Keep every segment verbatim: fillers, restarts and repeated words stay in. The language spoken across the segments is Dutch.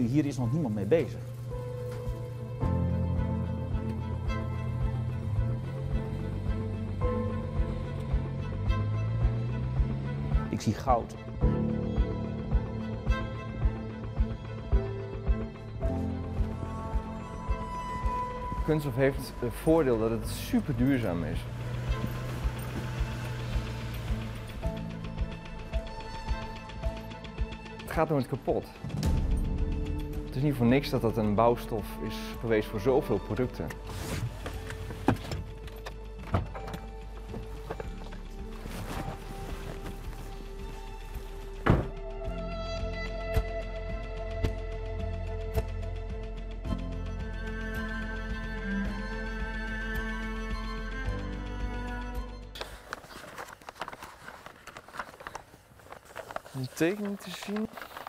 hier is nog niemand mee bezig. Ik zie goud. Kunststof heeft het voordeel dat het super duurzaam is. Het gaat nooit kapot. Het is niet voor niks dat dat een bouwstof is geweest voor zoveel producten. Een tekening te zien.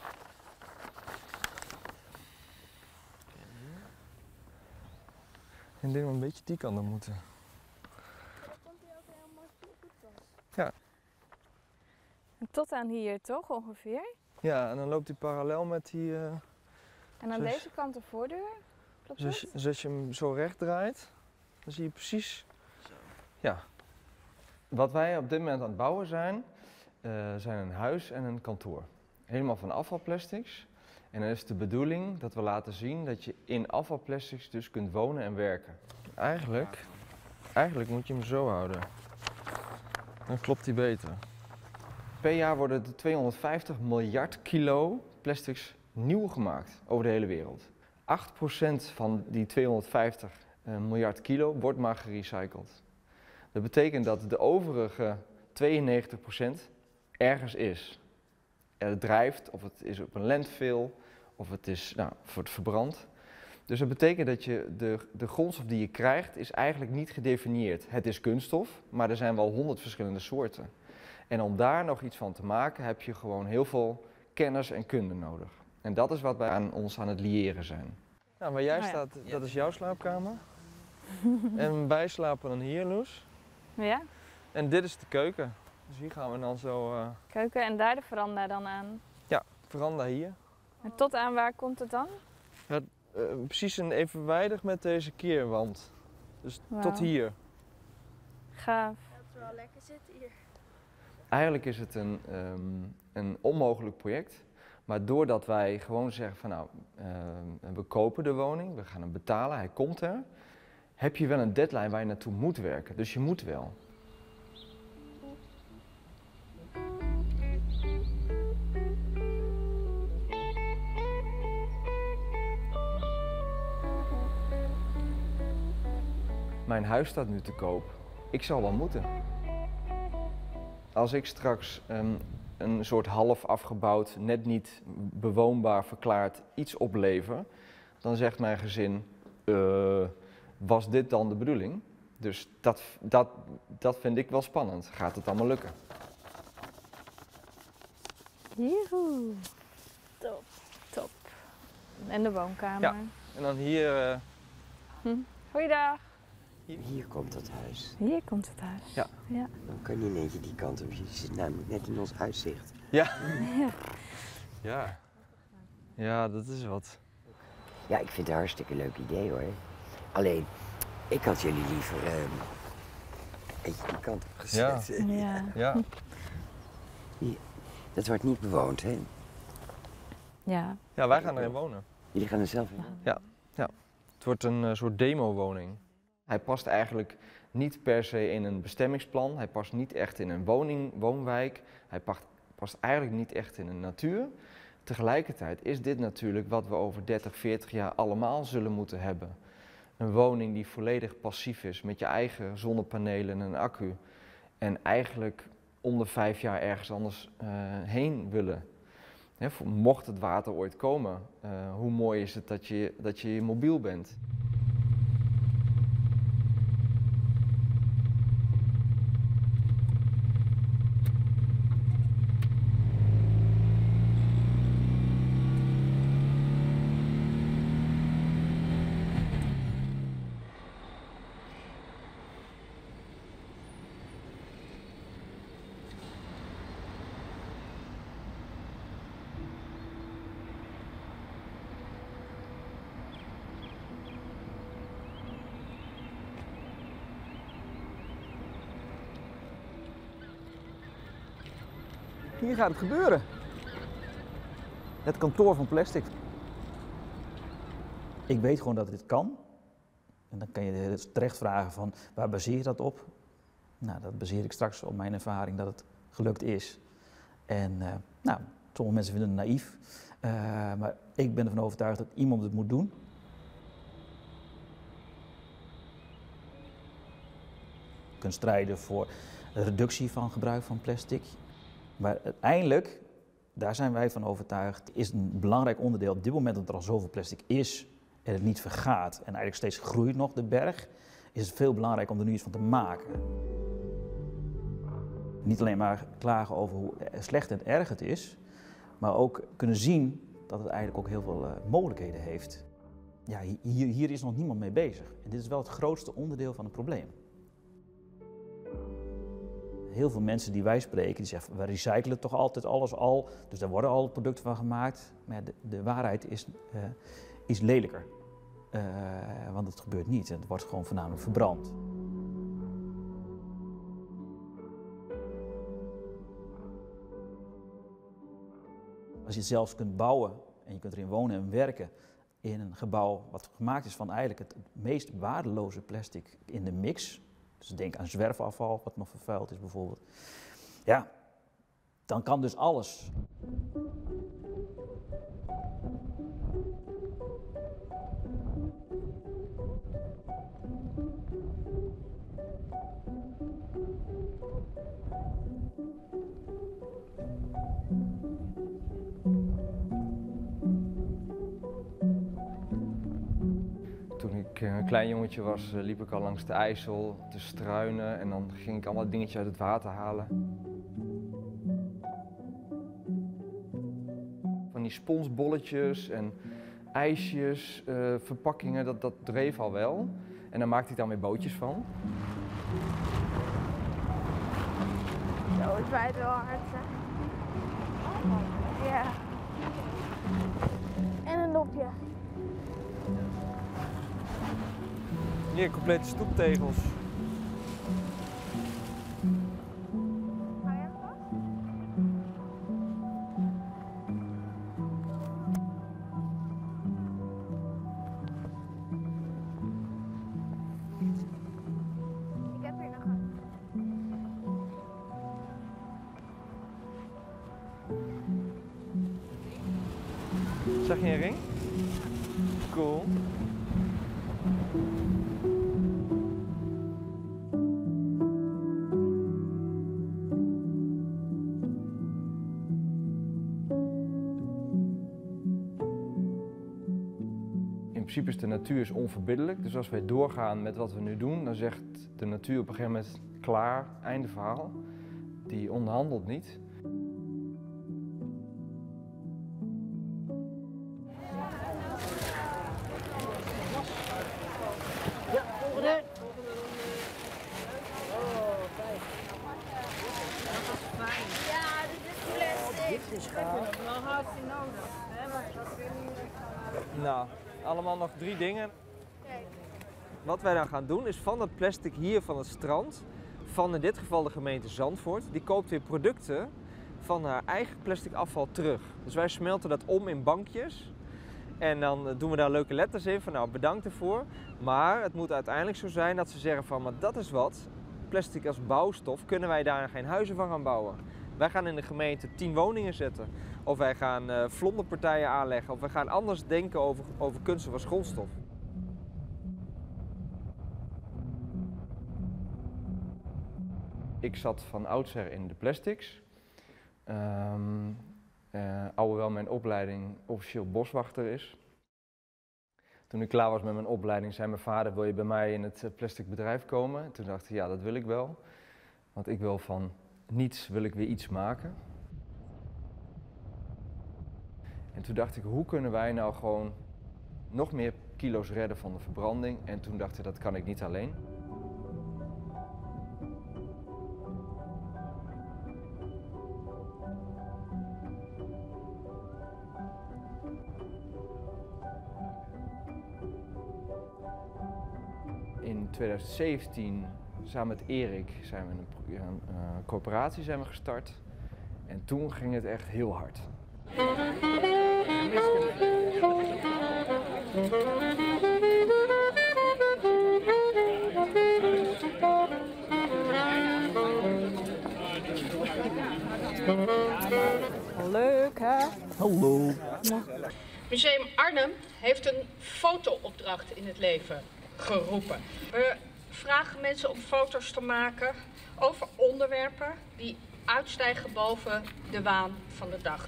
Ik denk wel een beetje die kant op moeten. Komt hij ook heel mooi goed was. Ja. En tot aan hier toch ongeveer? Ja, en dan loopt hij parallel met die... Uh, en aan dus, deze kant de voordeur? Klopt dus, dat? dus als je hem zo recht draait, dan zie je precies... Zo. Ja. Wat wij op dit moment aan het bouwen zijn, uh, zijn een huis en een kantoor. Helemaal van afvalplastics. En dan is de bedoeling dat we laten zien dat je in afvalplastics dus kunt wonen en werken. Eigenlijk, eigenlijk moet je hem zo houden. Dan klopt hij beter. Per jaar worden er tweehonderdvijftig miljard kilo plastics nieuw gemaakt over de hele wereld. acht procent van die tweehonderdvijftig miljard kilo wordt maar gerecycled. Dat betekent dat de overige tweeënnegentig procent ergens is. Het drijft, of het is op een landfill, of het is nou, wordt verbrand. Dus dat betekent dat je de, de grondstof die je krijgt, is eigenlijk niet gedefinieerd. Het is kunststof, maar er zijn wel honderd verschillende soorten. En om daar nog iets van te maken, heb je gewoon heel veel kennis en kunde nodig. En dat is wat wij aan ons aan het liëren zijn. Nou, waar jij oh ja. staat, dat is jouw slaapkamer. En wij slapen dan hier, Loes. Ja. En dit is de keuken. Dus hier gaan we dan zo... Uh... Keuken en daar de veranda dan aan? Ja, veranda hier. En tot aan waar komt het dan? Ja, uh, precies een evenwijdig met deze keerwand. Dus wow. Tot hier. Gaaf. Dat is wel lekker zitten hier. Eigenlijk is het een, um, een onmogelijk project. Maar doordat wij gewoon zeggen van nou, uh, we kopen de woning, we gaan hem betalen, hij komt er. Heb je wel een deadline waar je naartoe moet werken. Dus je moet wel. Mijn huis staat nu te koop. Ik zal wel moeten. Als ik straks um, een soort half afgebouwd, net niet bewoonbaar verklaard iets oplever, dan zegt mijn gezin, uh, was dit dan de bedoeling? Dus dat, dat, dat vind ik wel spannend. Gaat het allemaal lukken? Joehoe. Top. Top. En de woonkamer. Ja. En dan hier... Uh... Hm. Goeiedag. Hier. Hier komt het huis. Hier komt het huis. Ja. Ja. Dan kan je in eentje die kant op. Je zit namelijk net in ons uitzicht. Ja. Ja. Ja. Ja, dat is wat. Ja, ik vind het een hartstikke leuk idee hoor. Alleen, ik had jullie liever uh, eentje die kant op gezet. Ja. Ja. Ja. Hier. Dat wordt niet bewoond, hè? Ja. Ja, wij gaan erin wonen. Jullie gaan er zelf in wonen? Ja. Ja. Het wordt een uh, soort demo-woning. Hij past eigenlijk niet per se in een bestemmingsplan. Hij past niet echt in een woning, woonwijk. Hij past, past eigenlijk niet echt in een natuur. Tegelijkertijd is dit natuurlijk wat we over dertig, veertig jaar allemaal zullen moeten hebben. Een woning die volledig passief is met je eigen zonnepanelen en een accu. En eigenlijk om de vijf jaar ergens anders uh, heen willen. He, mocht het water ooit komen, uh, hoe mooi is het dat je, dat je mobiel bent. Hier gaat het gebeuren. Het kantoor van plastic. Ik weet gewoon dat dit kan. En dan kan je terecht vragen van, waar baseer je dat op? Nou, dat baseer ik straks op mijn ervaring dat het gelukt is. En uh, nou, sommige mensen vinden het naïef. Uh, maar ik ben ervan overtuigd dat iemand het moet doen. Je kunt strijden voor de reductie van gebruik van plastic. Maar uiteindelijk, daar zijn wij van overtuigd, is een belangrijk onderdeel op dit moment dat er al zoveel plastic is en het niet vergaat en eigenlijk steeds groeit nog de berg, is het veel belangrijker om er nu iets van te maken. Niet alleen maar klagen over hoe slecht en erg het is, maar ook kunnen zien dat het eigenlijk ook heel veel uh, mogelijkheden heeft. Ja, hier, hier is nog niemand mee bezig en dit is wel het grootste onderdeel van het probleem. Heel veel mensen die wij spreken, die zeggen, we recyclen toch altijd alles al, dus daar worden al producten van gemaakt. Maar de, de waarheid is uh, iets lelijker, uh, want het gebeurt niet. Het wordt gewoon voornamelijk verbrand. Als je het zelfs kunt bouwen en je kunt erin wonen en werken in een gebouw wat gemaakt is van eigenlijk het, het meest waardeloze plastic in de mix. Dus denk aan zwerfafval, wat nog vervuild is bijvoorbeeld. Ja, dan kan dus alles. Toen ik een klein jongetje was, liep ik al langs de IJssel te struinen en dan ging ik allemaal dingetjes uit het water halen. Van die sponsbolletjes en ijsjes, uh, verpakkingen, dat, dat dreef al wel. En daar maakte ik dan weer bootjes van. Zo, het waait wel hard, zeg. Ja. En een dopje. Hier, complete stoeptegels. Ga je hem vast? Ik heb hier nog een. Zag je een ring? Cool. In principe is de natuur is onverbiddelijk, dus als wij doorgaan met wat we nu doen, dan zegt de natuur op een gegeven moment klaar, einde verhaal. Die onderhandelt niet. Ja, dit is plastic. Dit is gaaf. Wel hartstikke nodig. Hè? Maar dat weer niet. Nou, allemaal nog drie dingen. Kijk. Wat wij dan gaan doen is van dat plastic hier van het strand, van in dit geval de gemeente Zandvoort, die koopt weer producten van haar eigen plastic afval terug. Dus wij smelten dat om in bankjes en dan doen we daar leuke letters in van nou bedankt ervoor. Maar het moet uiteindelijk zo zijn dat ze zeggen van maar dat is wat, plastic als bouwstof, kunnen wij daar geen huizen van gaan bouwen. Wij gaan in de gemeente tien woningen zetten. Of wij gaan uh, vlonderpartijen aanleggen. Of wij gaan anders denken over, over kunststof als grondstof. Ik zat van oudsher in de plastics. Um, uh, alhoewel mijn opleiding officieel boswachter is. Toen ik klaar was met mijn opleiding zei mijn vader, wil je bij mij in het plastic bedrijf komen? En toen dacht ik, ja dat wil ik wel. Want ik wil van niets wil ik weer iets maken. En toen dacht ik, hoe kunnen wij nou gewoon nog meer kilo's redden van de verbranding? En toen dacht ik, dat kan ik niet alleen. In twintig zeventien, samen met Erik, zijn we een, een uh, corporatie zijn we gestart. En toen ging het echt heel hard. Leuk hè? Hallo. Museum Arnhem heeft een fotoopdracht in het leven geroepen. We vragen mensen om foto's te maken over onderwerpen die uitstijgen boven de waan van de dag.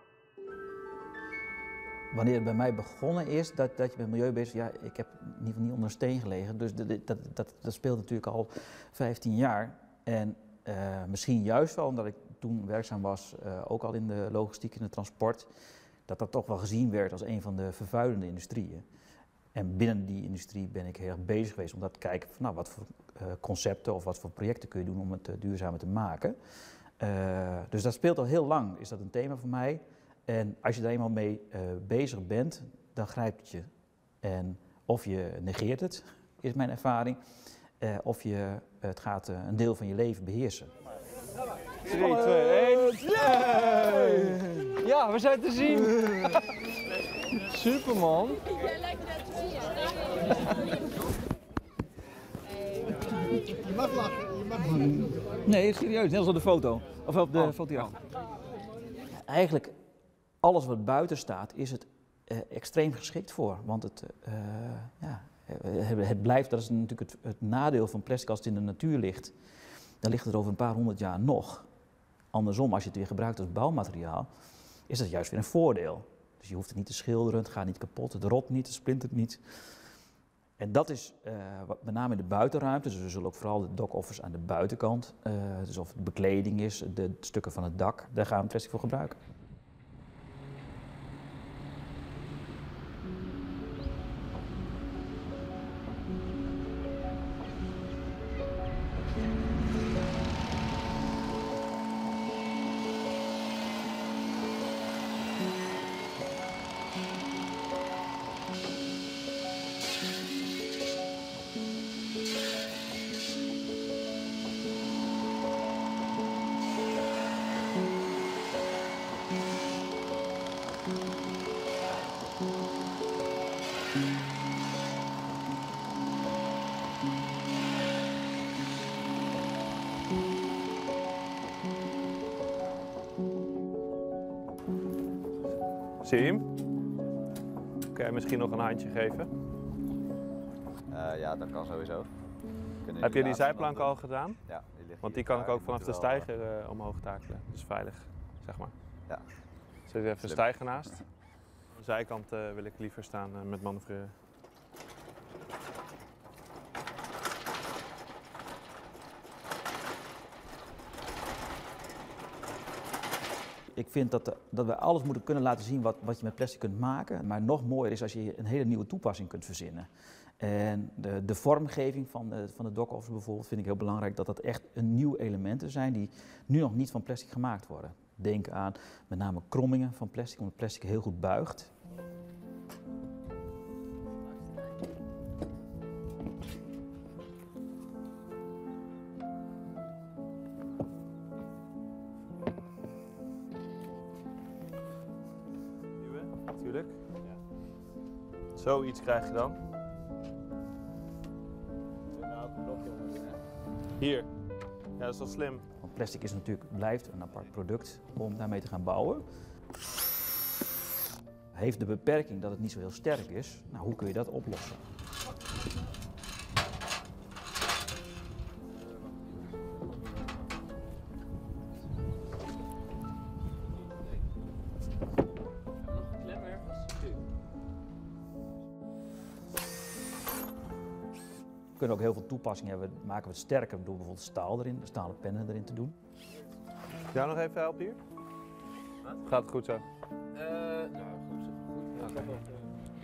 Wanneer het bij mij begonnen is dat, dat je met milieu bezig bent, ja, ik heb in ieder geval niet onder een steen gelegen. Dus dat, dat, dat, dat speelt natuurlijk al vijftien jaar. En uh, misschien juist wel omdat ik toen werkzaam was, uh, ook al in de logistiek en het transport, dat dat toch wel gezien werd als een van de vervuilende industrieën. En binnen die industrie ben ik heel erg bezig geweest om dat te kijken van nou, wat voor uh, concepten of wat voor projecten kun je doen om het uh, duurzamer te maken. Uh, dus dat speelt al heel lang, is dat een thema voor mij. En als je daar eenmaal mee uh, bezig bent, dan grijpt het je. En of je negeert het, is mijn ervaring, uh, of je uh, het gaat uh, een deel van je leven beheersen. drie, twee, één. Yay! Ja, we zijn te zien. Super man. Jij lijkt net te zien. Je mag lachen, je mag lachen. Nee, serieus, net als op de foto. Of op de Oh. foto. Eigenlijk, alles wat buiten staat, is het uh, extreem geschikt voor. Want het, uh, ja, het, het blijft, dat is natuurlijk het, het nadeel van plastic als het in de natuur ligt. Dan ligt het er over een paar honderd jaar nog. Andersom, als je het weer gebruikt als bouwmateriaal, is dat juist weer een voordeel. Dus je hoeft het niet te schilderen, het gaat niet kapot, het rot niet, het splintert niet. En dat is uh, wat, met name in de buitenruimte, dus we zullen ook vooral de dock-offers aan de buitenkant, uh, dus of het bekleding is, de stukken van het dak, daar gaan we plastic voor gebruiken. Zie je hem? Kun je misschien nog een handje geven? Uh, ja, dat kan sowieso. Kunnen Heb je die laatste zijplank dan- al gedaan? Ja, die ligt Want hier die kan ik klaar. ook vanaf de moet wel, uh, steiger uh, omhoog takelen. Dat is veilig, zeg maar. Ja. Zet even een Slim. steiger naast. Aan de zijkant uh, wil ik liever staan uh, met manoeuvreren. Ik vind dat, de, dat we alles moeten kunnen laten zien wat, wat je met plastic kunt maken. Maar nog mooier is als je een hele nieuwe toepassing kunt verzinnen. En de, de vormgeving van de, van de dock-offers bijvoorbeeld vind ik heel belangrijk. Dat dat echt een nieuw elementen zijn die nu nog niet van plastic gemaakt worden. Denk aan met name krommingen van plastic, omdat plastic heel goed buigt. Natuurlijk. Ja. Zoiets krijg je dan. Hier. Ja, dat is wel slim. Want plastic is natuurlijk, blijft een apart product om daarmee te gaan bouwen. Heeft de beperking dat het niet zo heel sterk is. Nou, hoe kun je dat oplossen? We kunnen ook heel veel toepassingen hebben. Maken we het sterker door bijvoorbeeld staal erin, de stalen pennen erin te doen. Jou nog even helpen hier? Wat? Gaat het goed zo? Uh, nou, goed. goed. Ja, okay.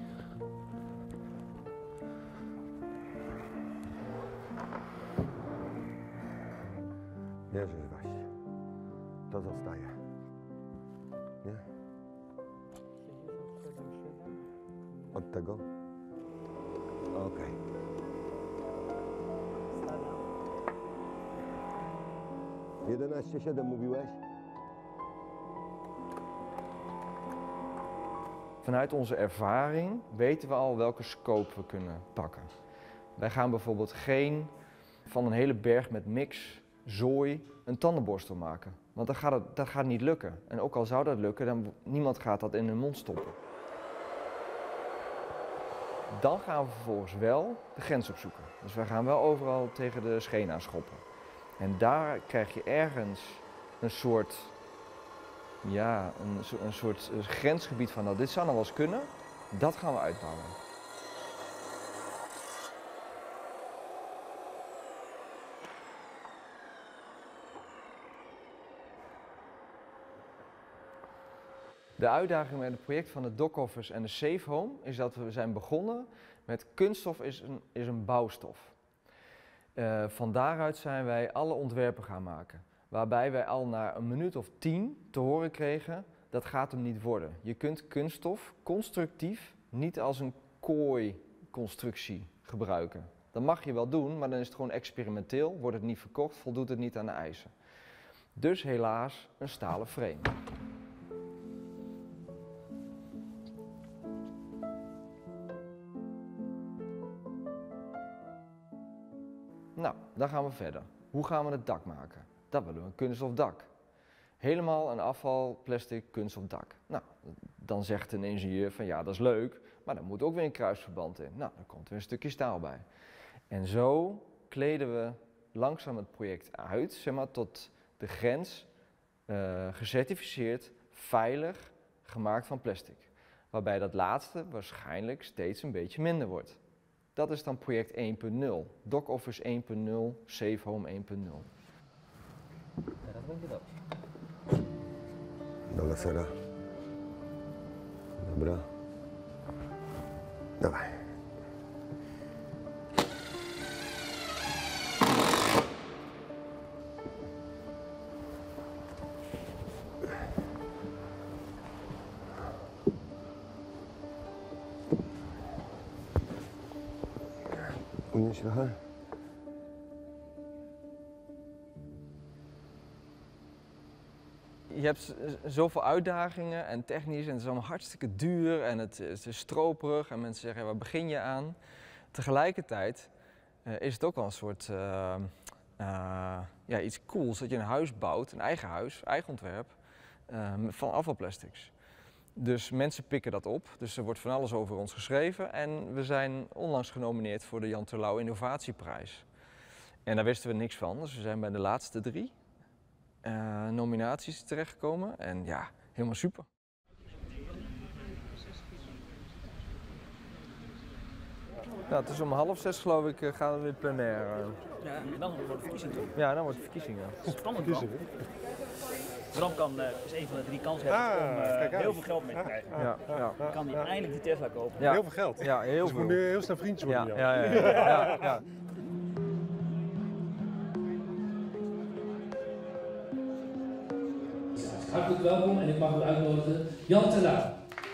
Jezus was. Dat wat sta je. Ja. Od tego? Okej. Okay. jedenaście siedem mówiłeś? Vanuit onze ervaring weten we al welke scope we kunnen pakken. Wij gaan bijvoorbeeld geen van een hele berg met mix, zooi, een tandenborstel maken. Want dat gaat, het, dat gaat niet lukken. En ook al zou dat lukken, dan niemand gaat dat in hun mond stoppen. Dan gaan we vervolgens wel de grens opzoeken. Dus wij gaan wel overal tegen de schenen aan schoppen. En daar krijg je ergens een soort, ja, een, een soort grensgebied van, nou, dit zou nog wel eens kunnen. Dat gaan we uitbouwen. De uitdaging met het project van de Doc Office en de Safe Home is dat we zijn begonnen met kunststof is een, is een bouwstof. Uh, van daaruit zijn wij alle ontwerpen gaan maken. Waarbij wij al na een minuut of tien te horen kregen, dat gaat hem niet worden. Je kunt kunststof constructief niet als een kooi-constructie gebruiken. Dat mag je wel doen, maar dan is het gewoon experimenteel, wordt het niet verkocht, voldoet het niet aan de eisen. Dus helaas een stalen frame. Nou, dan gaan we verder. Hoe gaan we het dak maken? Dat willen we een kunststof dak. Helemaal een afvalplastic kunststof dak. Nou, dan zegt een ingenieur van ja, dat is leuk, maar dan moet ook weer een kruisverband in. Nou, dan komt er een stukje staal bij. En zo kleden we langzaam het project uit, zeg maar, tot de grens, uh, gecertificeerd, veilig, gemaakt van plastic. Waarbij dat laatste waarschijnlijk steeds een beetje minder wordt. Dat is dan project één punt nul. Doc Office één punt nul, Safe Home één punt nul. Ja, dat denk je wel. Dalla sera. Dobra. Dawaj. Unieś trochę. Je hebt zoveel uitdagingen en technisch en het is allemaal hartstikke duur en het, het is stroperig en mensen zeggen, waar begin je aan? Tegelijkertijd uh, is het ook wel een soort, uh, uh, ja, iets cools dat je een huis bouwt, een eigen huis, eigen ontwerp, uh, van afvalplastics. Dus mensen pikken dat op, dus er wordt van alles over ons geschreven en we zijn onlangs genomineerd voor de Jan Terlouw Innovatieprijs. En daar wisten we niks van, dus we zijn bij de laatste drie uh, nominaties terechtgekomen en ja, helemaal super. Nou, het is om half zes geloof ik, gaan we weer plenair. Uh. Ja, en dan wordt de verkiezing toch? Ja, dan wordt de verkiezingen. Spannend wel. Bram kan, uh, is een van de drie kansen hebben ah, om uh, heel veel geld mee te krijgen. Ja, ja, ja. Dan kan hij ja. eindelijk die Tesla kopen. Ja. Heel veel geld. Ja, heel dus veel. moet nu heel snel vriendjes worden. Ja, ja, ja. ja, ja, ja. Hartelijk welkom en ik mag u uitnodigen, Jan Terlouw.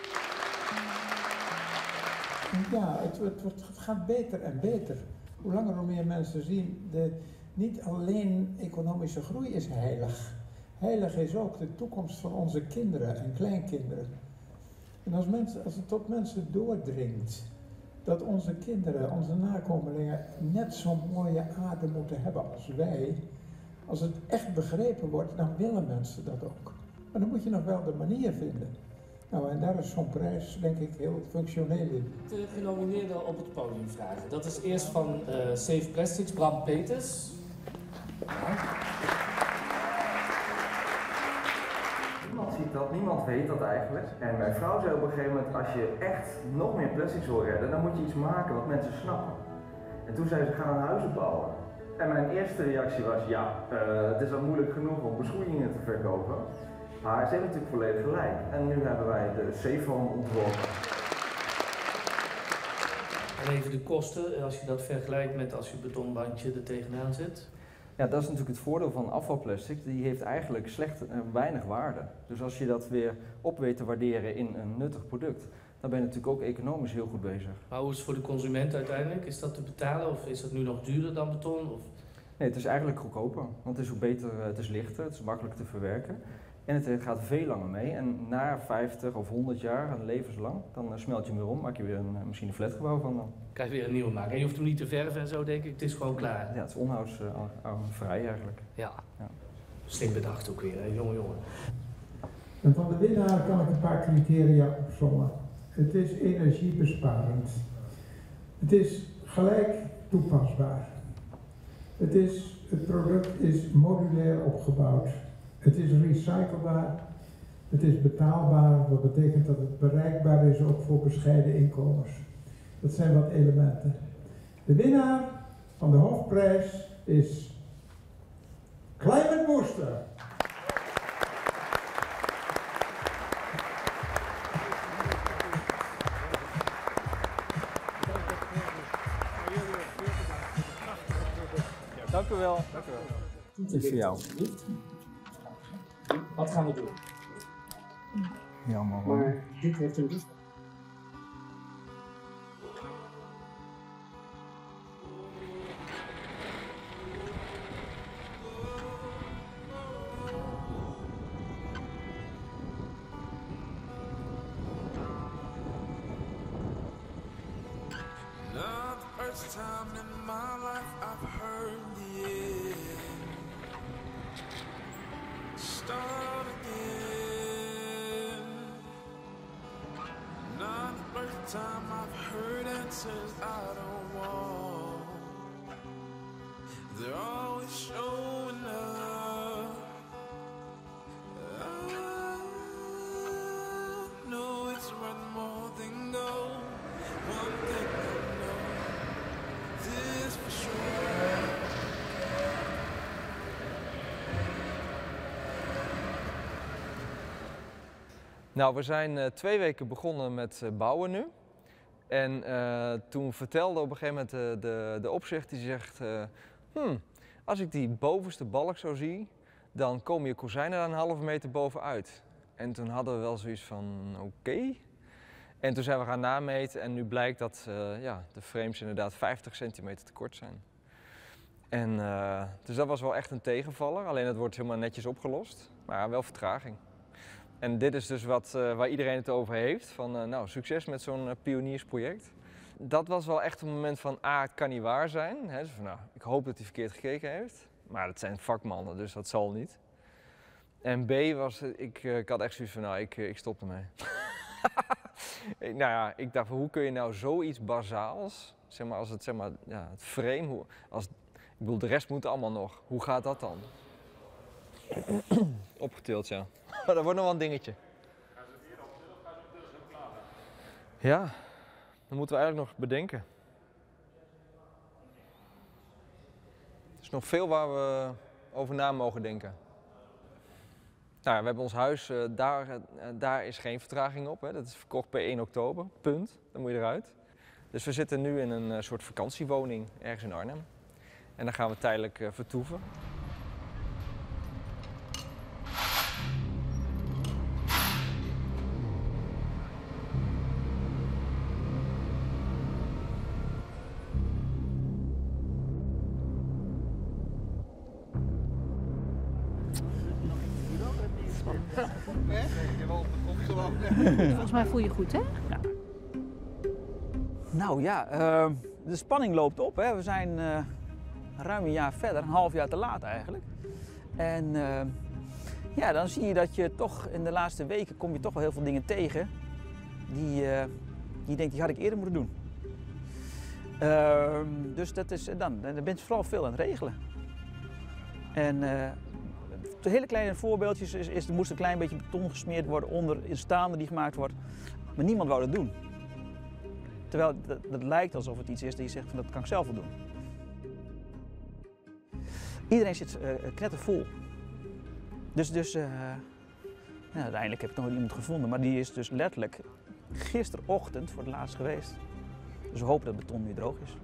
Ja, het, het, het gaat beter en beter. Hoe langer hoe meer mensen zien, de, niet alleen economische groei is heilig. Heilig is ook de toekomst van onze kinderen en kleinkinderen. En als, mensen, als het tot mensen doordringt dat onze kinderen, onze nakomelingen net zo'n mooie aarde moeten hebben als wij, als het echt begrepen wordt, dan willen mensen dat ook. Maar dan moet je nog wel de manier vinden. Nou, en daar is zo'n prijs, denk ik, heel functioneel in. De genomineerden op het podium vragen. Dat is eerst van uh, Safe Plastics, Bram Peters. Ja. Niemand ziet dat, niemand weet dat eigenlijk. En mijn vrouw zei op een gegeven moment, als je echt nog meer plastics wil redden, dan moet je iets maken wat mensen snappen. En toen zei ze, ga een huizen bouwen. En mijn eerste reactie was, ja, uh, het is al moeilijk genoeg om beschoeiingen te verkopen. Maar ze hebben natuurlijk volledig gelijk. En nu hebben wij de Safe Home ontworpen. En even de kosten, als je dat vergelijkt met als je betonbandje er tegenaan zet. Ja, dat is natuurlijk het voordeel van afvalplastic. Die heeft eigenlijk slecht uh, weinig waarde. Dus als je dat weer op weet te waarderen in een nuttig product, dan ben je natuurlijk ook economisch heel goed bezig. Maar hoe is het voor de consument uiteindelijk? Is dat te betalen of is dat nu nog duurder dan beton? Of? Nee, het is eigenlijk goedkoper. Want het is ook beter, het is lichter, het is makkelijk te verwerken. En het gaat veel langer mee. En na vijftig of honderd jaar, levenslang, dan uh, smelt je hem weer om, maak je weer een, uh, misschien een flatgebouw van dan. Krijg je weer een nieuwe maken. En je hoeft hem niet te verven en zo, denk ik. Het is gewoon klaar. Ja, het is onhoudsvrij eigenlijk. Ja. ja. Slim bedacht ook weer, hè? Jongen, jongen. En van de winnaar kan ik een paar criteria opzommen. Het is energiebesparend. Het is gelijk toepasbaar. Het, is, het product is modulair opgebouwd. Het is recyclebaar. Het is betaalbaar, wat betekent dat het bereikbaar is ook voor bescheiden inkomens. Dat zijn wat elementen. De winnaar van de hoofdprijs is Climate Booster. Dank u wel. Dank u wel. Dit is voor jou. Wat gaan we doen? Jammer. Maar dit heeft een dus. Time in my life I've heard the end start again. Not the first time I've heard answers I don't want. They're always showing up. I know it's worth more than gold. One thing I know. This for sure. Nou, we zijn uh, twee weken begonnen met uh, bouwen nu. En uh, toen vertelde op een gegeven moment de, de, de opzichter, die zegt... Uh, hmm, als ik die bovenste balk zo zie, dan komen je kozijnen daar een halve meter bovenuit. En toen hadden we wel zoiets van, oké. Okay. En toen zijn we gaan nameten en nu blijkt dat uh, ja, de frames inderdaad vijftig centimeter te kort zijn. En, uh, dus dat was wel echt een tegenvaller, alleen het wordt helemaal netjes opgelost, maar wel vertraging. En dit is dus wat, uh, waar iedereen het over heeft, van uh, nou, succes met zo'n uh, pioniersproject. Dat was wel echt een moment van, ah, het kan niet waar zijn. Hè, dus van, nou, ik hoop dat hij verkeerd gekeken heeft, maar dat zijn vakmannen, dus dat zal niet. En B was, ik, uh, ik had echt zoiets van, nou, ik, ik stop ermee. Nou ja, ik dacht, hoe kun je nou zoiets bazaals, zeg maar, als het, zeg maar, ja, het frame, hoe, als, ik bedoel, de rest moet allemaal nog. Hoe gaat dat dan? Opgetild, ja. Dat wordt nog wel een dingetje. Ja, dat moeten we eigenlijk nog bedenken. Er is nog veel waar we over na mogen denken. Nou, we hebben ons huis, uh, daar, uh, daar is geen vertraging op. Hè. Dat is verkocht per één oktober, punt. Dan moet je eruit. Dus we zitten nu in een uh, soort vakantiewoning ergens in Arnhem. En daar gaan we tijdelijk uh, vertoeven. Volgens mij voel je goed, hè? Ja. Nou ja, uh, de spanning loopt op. Hè. We zijn uh, ruim een jaar verder, een half jaar te laat eigenlijk. En uh, ja, dan zie je dat je toch in de laatste weken kom je toch wel heel veel dingen tegen die uh, je denkt, die had ik eerder moeten doen. Uh, dus dat is, dan, dan ben je vooral veel aan het regelen. En uh, de hele kleine voorbeeldjes is, is er moest een klein beetje beton gesmeerd worden onder een staande die gemaakt wordt. Maar niemand wou dat doen. Terwijl dat, dat lijkt alsof het iets is dat je zegt van dat kan ik zelf wel doen. Iedereen zit uh, knettervol. Dus, dus uh, ja, uiteindelijk heb ik nog iemand gevonden, maar die is dus letterlijk gisterochtend voor het laatst geweest. Dus we hopen dat het beton nu droog is.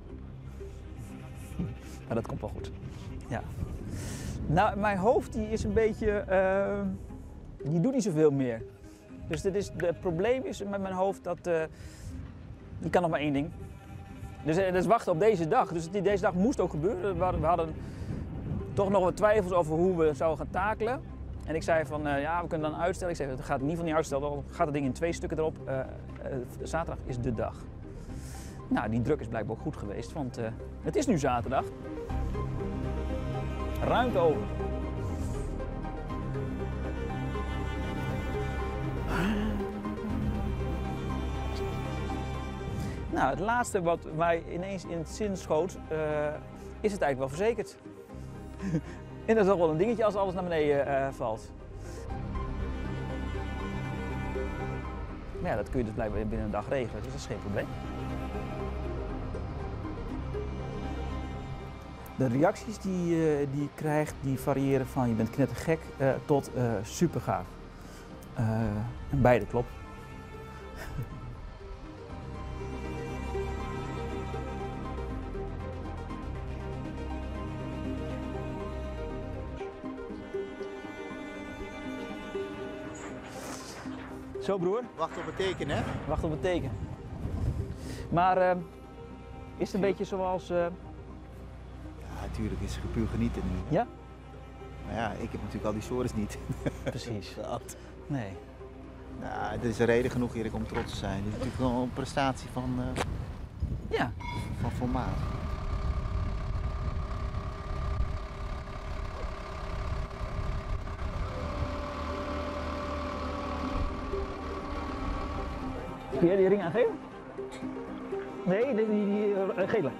Maar dat komt wel goed. Ja. Nou, mijn hoofd die is een beetje, uh, die doet niet zoveel meer. Dus dit is, het probleem is met mijn hoofd dat, uh, die kan nog maar één ding. Dus dat is wachten op deze dag. Dus deze dag moest ook gebeuren. We hadden, we hadden toch nog wat twijfels over hoe we zouden gaan takelen. En ik zei van, uh, ja, we kunnen dan uitstellen. Ik zei, dat gaat in ieder geval niet uitstellen, dan gaat het ding in twee stukken erop. Uh, uh, zaterdag is de dag. Nou, die druk is blijkbaar ook goed geweest, want uh, het is nu zaterdag. Ruimte over. Nou, het laatste wat mij ineens in het zin schoot, uh, is het eigenlijk wel verzekerd. En dat is ook wel een dingetje als alles naar beneden uh, valt. Maar ja, dat kun je dus blijkbaar binnen een dag regelen, dus dat is geen probleem. De reacties die, uh, die je krijgt, die variëren van je bent knettergek uh, tot uh, super gaaf. Uh, en beide klopt. Zo broer. Wacht op het teken, hè? Wacht op het teken. Maar uh, is het een beetje zoals... Uh... Ja, natuurlijk is het puur genieten nu. Ja? Maar ja, ik heb natuurlijk al die sores niet. Precies. Dat. Nee. Ja, er is een reden genoeg, Erik, om trots te zijn. Dit is natuurlijk wel een prestatie van... Uh, ja. Van formaat. Kun jij die ring aangeven? Nee, die, die, die uh, gele.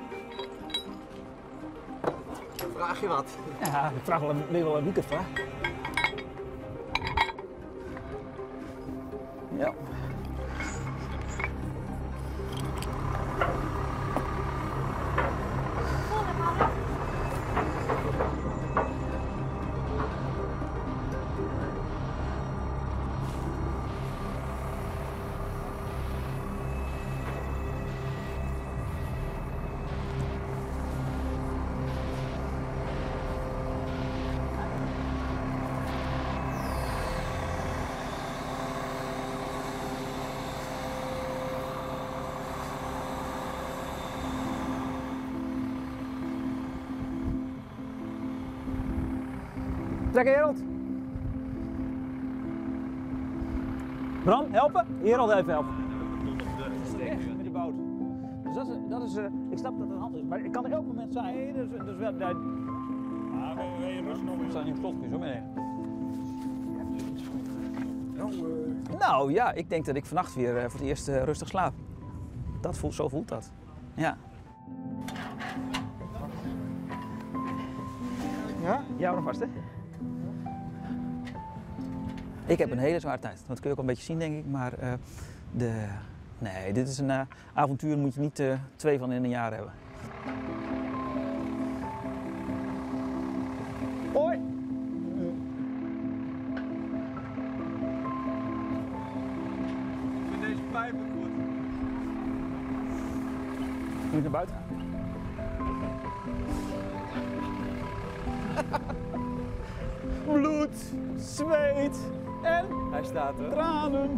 Vraag je wat? Ja, ik vraag wel een, wel een weekendvraag. Ja. Trekken, Gerald. Bram, helpen? Gerald, even helpen. Echt, met die boot. Dus dat is, dat is uh, ik snap dat het hand is, maar het kan er elk moment zijn. Nee, dus, dus wel, dat... Ah, wil je rustig nog? We zijn niet op slot, kun je zo mee. Nou ja, ik denk dat ik vannacht weer uh, voor het eerst uh, rustig slaap. Dat voelt, zo voelt dat. Ja. Ja? Ja, maar vast hè. Ik heb een hele zware tijd. Dat kun je ook een beetje zien, denk ik. Maar uh, de... nee, dit is een uh, avontuur, moet je niet uh, twee van in een jaar hebben. Hoi! Ik vind deze pijp ook goed. Moet je naar buiten? Bloed, zweet en hij staat er. Tranen.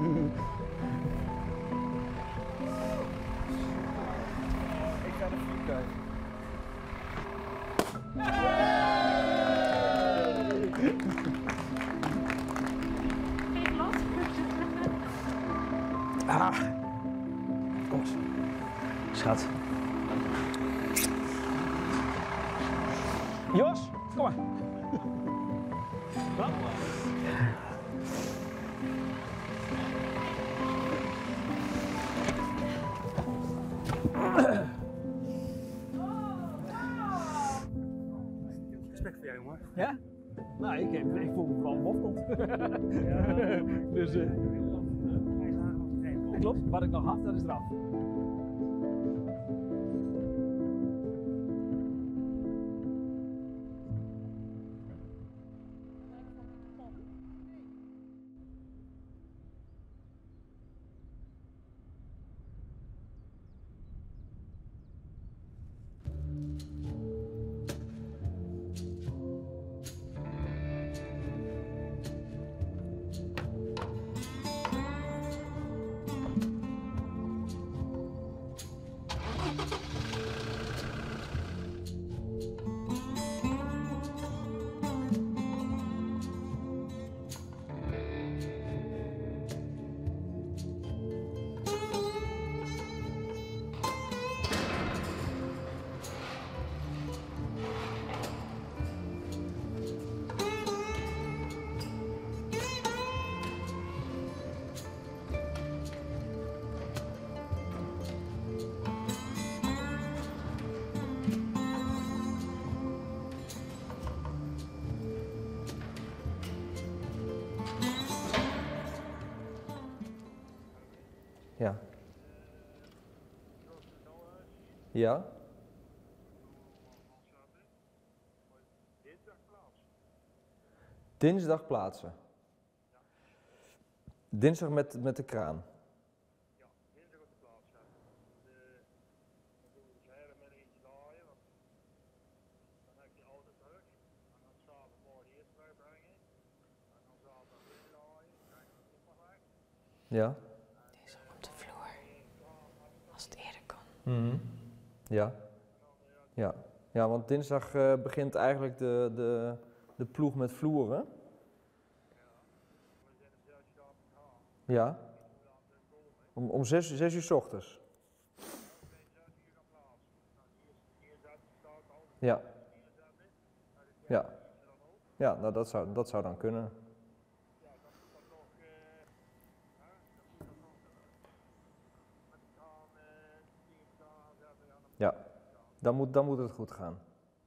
Ik ga de vloek kijken. Ah. Kom eens. Schat. Jos, kom maar. Bram. Respect voor jou, jongen. Ja? Nou, ik, ik, ik voel me vooral Bob komt. Ja. Dus, uh, klopt, wat ik nog had, dat is eraf. Ja. Ja. Dinsdag plaatsen. Dinsdag met, met de kraan. Ja. Deze op de vloer. Als het eerder kan. Mm-hmm. Ja. Ja. Ja, want dinsdag uh, begint eigenlijk de, de, de ploeg met vloeren. Ja. Om, om zes, zes uur 's ochtends. Ja. Ja. Ja, nou dat zou, dat zou dan kunnen. Ja, dan moet, dan moet het goed gaan.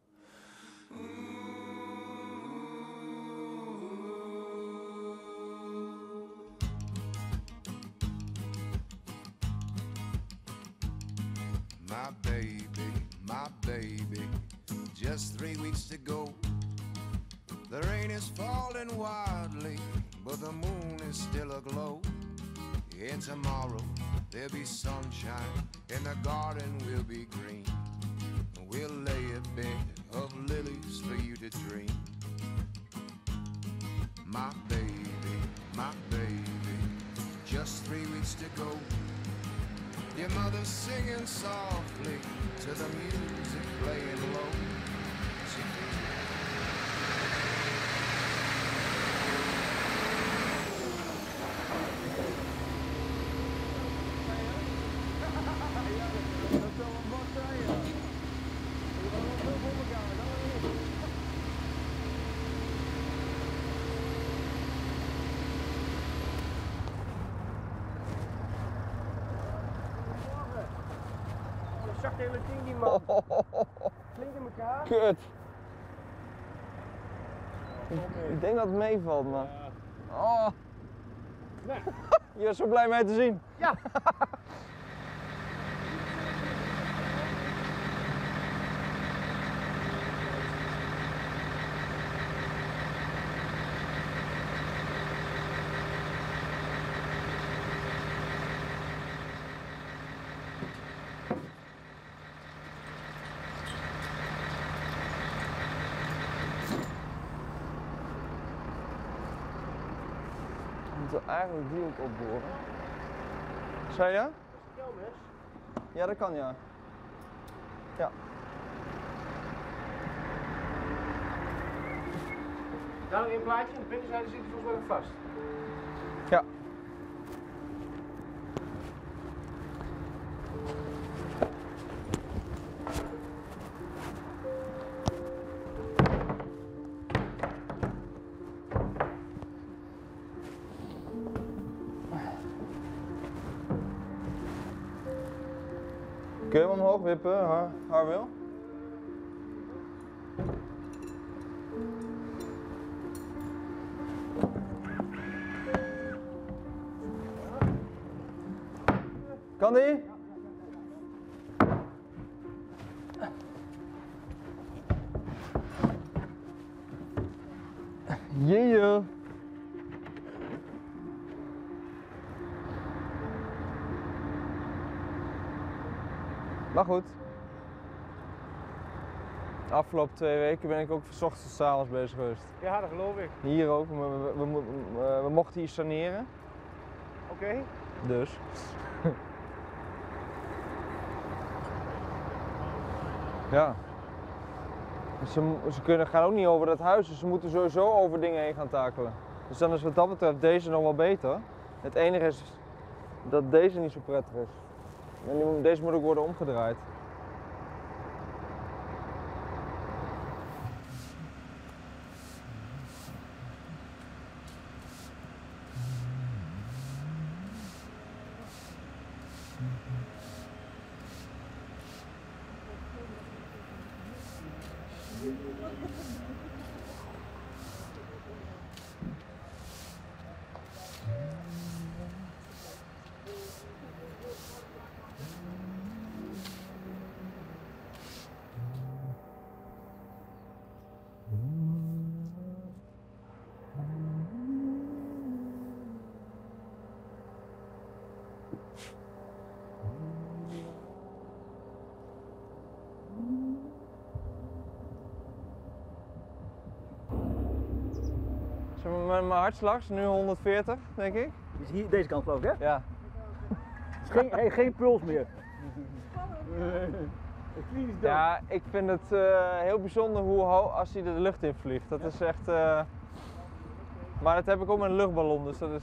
My baby, my baby, just three weeks to go. The rain is falling wildly, but the moon is still aglow. And tomorrow there'll be sunshine, and the garden will be green. We'll lay a bed of lilies for you to dream. My baby, my baby, just three weeks to go. Your mother's singing softly to the music playing low. She zag de hele ding die man. Klinkt in elkaar. Kut. Ik denk dat het meevalt, maar... Oh. Nee. Je was zo blij mij te zien. Ja. We moeten eigenlijk die ook opboren. Zei je? Ja, dat kan ja. Ja. Daar nog een plaatje, aan de binnenzijde zit hij volgens mij nog vast. Ja. Kun je hem omhoog wippen, haar, haar wil? Kan die? Yeah. Maar goed. De afgelopen twee weken ben ik ook van 's ochtends tot 's avonds bezig geweest. Ja, dat geloof ik. Hier ook. We, we, we, we, we mochten hier saneren. Oké. Okay. Dus. Ja. Ze, ze kunnen, gaan ook niet over dat huis, dus ze moeten sowieso over dingen heen gaan takelen. Dus dan is wat dat betreft deze nog wel beter. Het enige is dat deze niet zo prettig is. En deze moet ook worden omgedraaid. Zeg maar, mijn, mijn hartslag is nu honderdveertig, denk ik. Dus hier, deze kant geloof ik, hè? Ja. Geen, hey, geen puls meer. Ja, ik vind het uh, heel bijzonder hoe hoog als hij de lucht in vliegt. Dat is echt... Uh... Maar dat heb ik ook met een luchtballon, dus dat is...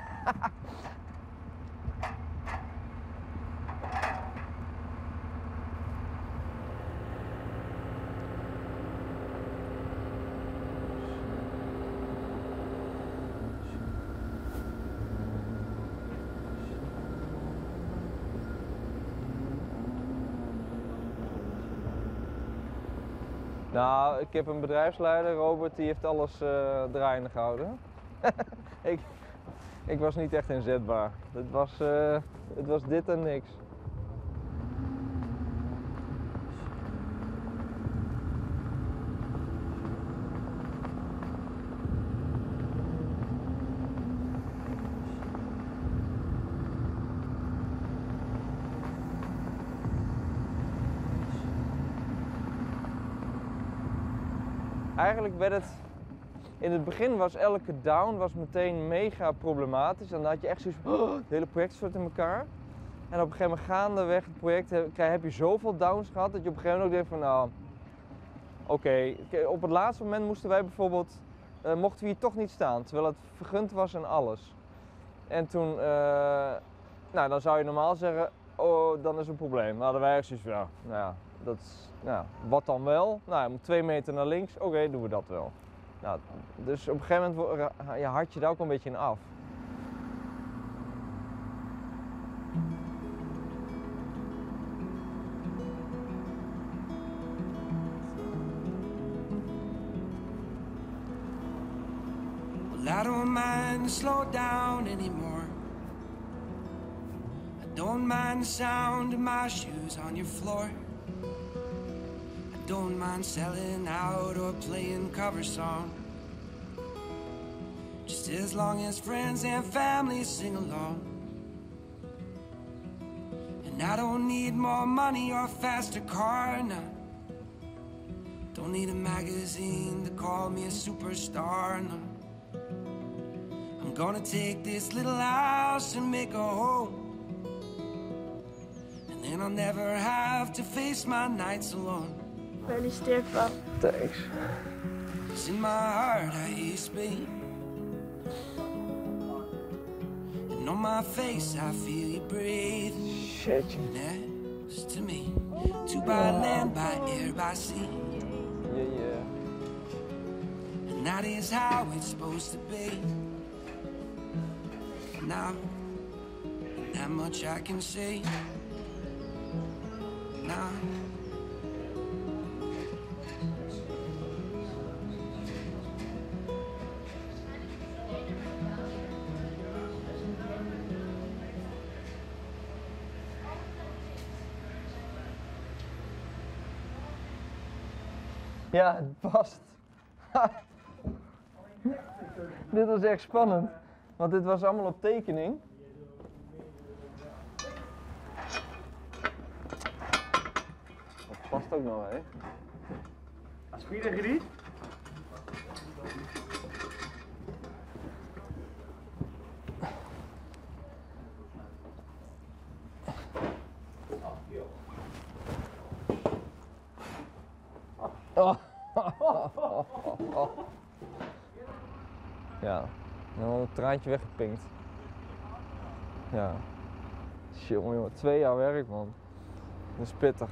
Nou, ik heb een bedrijfsleider, Robert, die heeft alles uh, draaiende gehouden. ik, ik was niet echt inzetbaar. Het was, uh, het was dit en niks. Eigenlijk werd het, in het begin was elke down was meteen mega problematisch. En dan had je echt zoiets van, oh, het hele project stort in elkaar. En op een gegeven moment gaandeweg het project heb, heb je zoveel downs gehad dat je op een gegeven moment ook denkt van, nou, oké. Okay. Op het laatste moment moesten wij bijvoorbeeld, uh, mochten we hier toch niet staan, terwijl het vergund was en alles. En toen, uh, nou dan zou je normaal zeggen, oh, dan is er een probleem. Nou, hadden wij echt zoiets van, ja, nou ja. Dat is, nou, wat dan wel? Nou, je moet twee meter naar links, oké, okay, doen we dat wel. Nou, dus op een gegeven moment je hart je daar ook een beetje in af. Well, I don't mind to slow down anymore. I don't mind the sound of my shoes on your floor. Don't mind selling out or playing cover song. Just as long as friends and family sing along. And I don't need more money or a faster car, no. Don't need a magazine to call me a superstar, no. I'm gonna take this little house and make a home. And then I'll never have to face my nights alone. Gefeliciteerd, pap. Thanks. It's in my heart I hear you speak. And on my face I feel you breathe. Shit. Next to me. Two by land, by air, by sea. Yeah, yeah. And that is how it's supposed to be. Now, that much I can say. Now. Ja, het past. Dit was echt spannend, want dit was allemaal op tekening. Dat past ook nog, hè? Spieren geriet? Oh. Ja, dan een traantje weggepinkt. Ja. Jongen, jongen, twee jaar werk, man. Dat is pittig.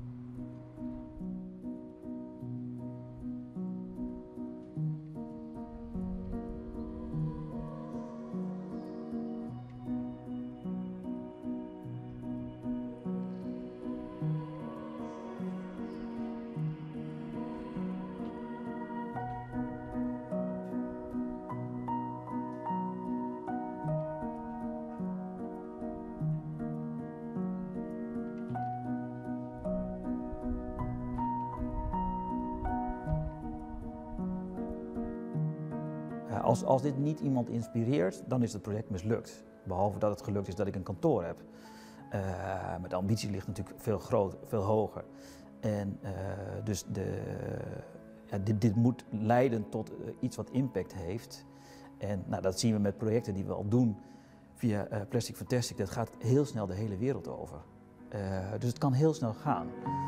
Als, als dit niet iemand inspireert, dan is het project mislukt. Behalve dat het gelukt is dat ik een kantoor heb. Uh, maar de ambitie ligt natuurlijk veel groter, veel hoger. En uh, dus de, Ja, dit, dit moet leiden tot uh, iets wat impact heeft. En nou, dat zien we met projecten die we al doen via uh, Plastic Fantastic. Dat gaat heel snel de hele wereld over. Uh, dus het kan heel snel gaan.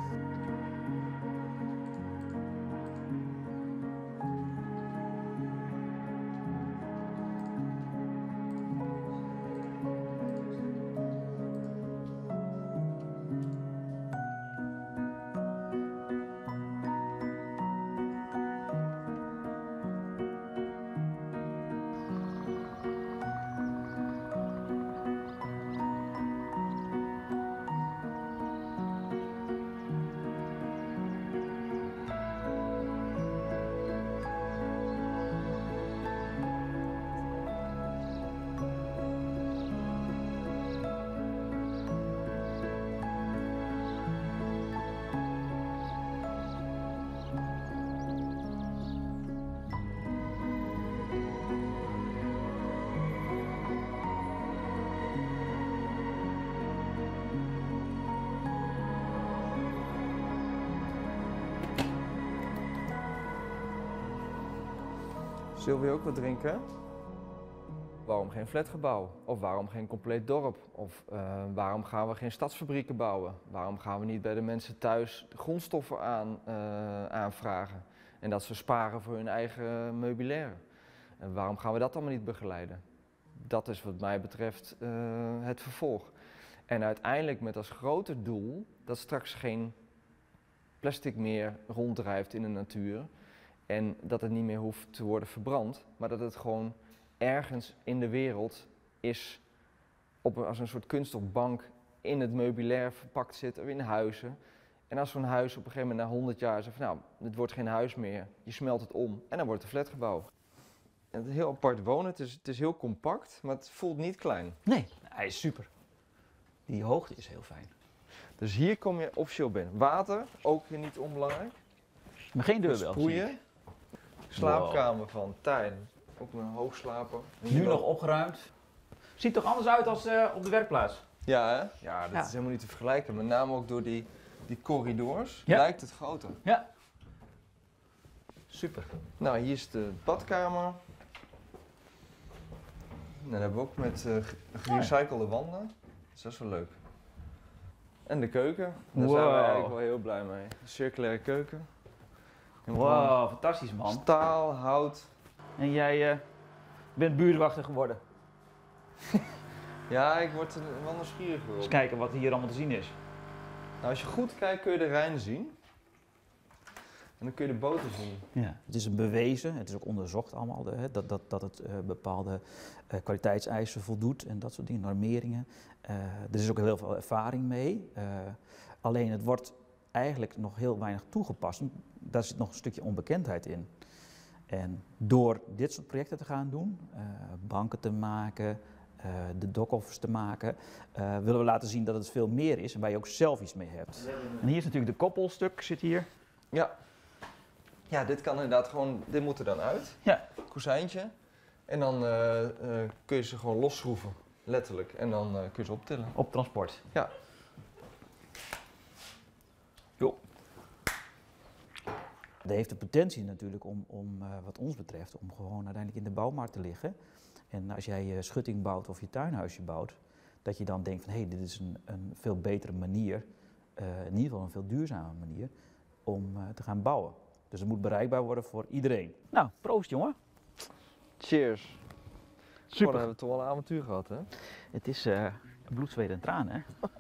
Zullen we ook wat drinken? Waarom geen flatgebouw? Of waarom geen compleet dorp? Of uh, waarom gaan we geen stadsfabrieken bouwen? Waarom gaan we niet bij de mensen thuis de grondstoffen aan, uh, aanvragen? En dat ze sparen voor hun eigen meubilair? En waarom gaan we dat allemaal niet begeleiden? Dat is wat mij betreft uh, het vervolg. En uiteindelijk met als groter doel dat straks geen plastic meer ronddrijft in de natuur. En dat het niet meer hoeft te worden verbrand, maar dat het gewoon ergens in de wereld is, op, als een soort kunststofbank in het meubilair verpakt zit of in huizen. En als zo'n huis op een gegeven moment na honderd jaar zegt van nou, dit wordt geen huis meer, je smelt het om en dan wordt het een flatgebouw. En het is heel apart wonen, het is, het is heel compact, maar het voelt niet klein. Nee, hij is super. Die hoogte is heel fijn. Dus hier kom je officieel binnen. Water, ook niet onbelangrijk. Maar geen deurbel. Sproeien. Slaapkamer wow. van Tijn, ook een hoogslaper. Nu nog opgeruimd. Ziet toch anders uit als uh, op de werkplaats? Ja, hè? Ja, dat ja. is helemaal niet te vergelijken. Met name ook door die, die corridors ja. lijkt het groter. Ja. Super. Nou, hier is de badkamer. Dan hebben we ook met uh, gerecyclede wanden. Dat is wel leuk. En de keuken. Daar wow. zijn we eigenlijk wel heel blij mee. Een circulaire keuken. Wow, fantastisch man. Staal, hout. En jij uh, bent buurtwachter geworden. Ja, ik word er wel nieuwsgierig geworden. Eens kijken wat hier allemaal te zien is. Nou, als je goed kijkt kun je de Rijn zien. En dan kun je de boten zien. Ja, het is een bewezen, het is ook onderzocht allemaal, de, hè, dat, dat, dat het uh, bepaalde uh, kwaliteitseisen voldoet en dat soort dingen, normeringen. Uh, er is ook heel veel ervaring mee. Uh, alleen het wordt eigenlijk nog heel weinig toegepast. Daar zit nog een stukje onbekendheid in. En door dit soort projecten te gaan doen, uh, banken te maken, uh, de dock-offers te maken, uh, willen we laten zien dat het veel meer is en waar je ook zelf iets mee hebt. En hier is natuurlijk de koppelstuk, zit hier. Ja. Ja, dit kan inderdaad gewoon, dit moet er dan uit. Ja. Kozijntje. En dan uh, uh, kun je ze gewoon losschroeven, letterlijk. En dan uh, kun je ze optillen. Op transport. Ja. Jo. Dat heeft de potentie natuurlijk om, om uh, wat ons betreft, om gewoon uiteindelijk in de bouwmarkt te liggen. En als jij je schutting bouwt of je tuinhuisje bouwt, dat je dan denkt van hé, hey, dit is een, een veel betere manier, uh, in ieder geval een veel duurzame manier, om uh, te gaan bouwen. Dus het moet bereikbaar worden voor iedereen. Nou, proost jongen. Cheers. Super. Oh, dan hebben we toch wel een avontuur gehad, hè? Het is uh, bloed, zweet en tranen, hè?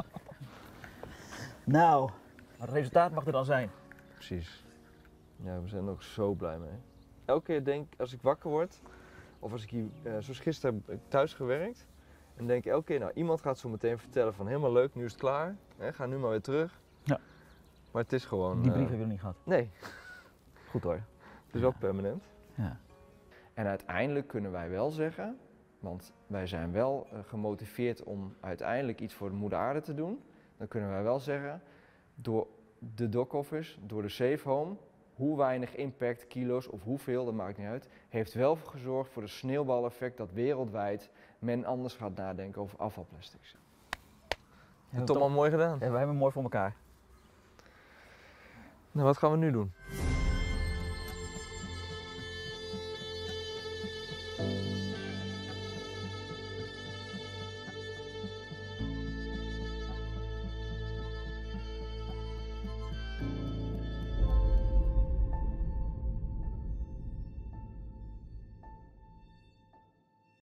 Nou, het resultaat mag er dan zijn. Precies. Ja, we zijn er ook zo blij mee. Elke keer denk als ik wakker word, of als ik hier, uh, zoals gisteren heb ik thuis gewerkt, en denk ik elke keer, nou iemand gaat zo meteen vertellen van helemaal leuk, nu is het klaar, hè, ga nu maar weer terug. Ja. Maar het is gewoon... Die brief uh, hebben we nog niet gehad. Nee. Goed hoor. Het is ja. ook permanent. Ja. En uiteindelijk kunnen wij wel zeggen, want wij zijn wel uh, gemotiveerd om uiteindelijk iets voor de moeder aarde te doen, dan kunnen wij wel zeggen, door de dock-offers, door de safe home, hoe weinig impact, kilo's of hoeveel, dat maakt niet uit, heeft wel gezorgd voor de sneeuwbaleffect dat wereldwijd men anders gaat nadenken over afvalplastics. Ja, dat toch wel mooi gedaan. Ja, wij hebben mooi voor elkaar. Nou, wat gaan we nu doen?